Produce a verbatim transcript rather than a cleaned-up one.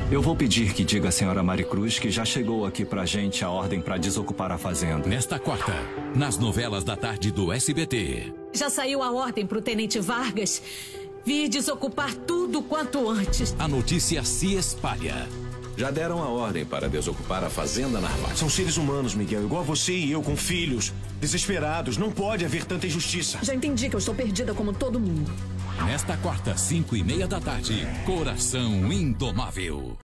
Eu vou pedir que diga à senhora Maricruz que já chegou aqui pra gente a ordem pra desocupar a fazenda. Nesta quarta, nas novelas da tarde do S B T. Já saiu a ordem pro Tenente Vargas vir desocupar tudo quanto antes. A notícia se espalha. Já deram a ordem para desocupar a fazenda Narvaz. São seres humanos, Miguel, igual você e eu, com filhos, desesperados. Não pode haver tanta injustiça. Já entendi que eu estou perdida como todo mundo. Nesta quarta, cinco e meia da tarde, Coração Indomável.